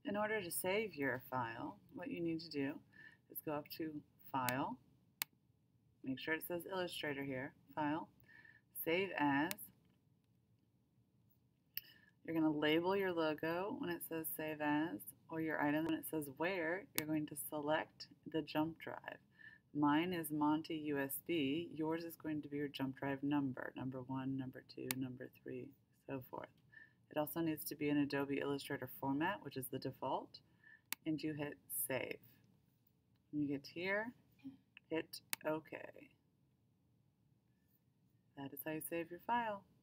In order to save your file, what you need to do is go up to File, make sure it says Illustrator here, File, Save As. You're going to label your logo when it says Save As, or your item when it says Where. You're going to select the jump drive. Mine is Monty USB. Yours is going to be your jump drive number, number 1, number 2, number 3, so forth. It also needs to be in Adobe Illustrator format, which is the default, and you hit Save. When you get here, hit OK. That is how you save your file.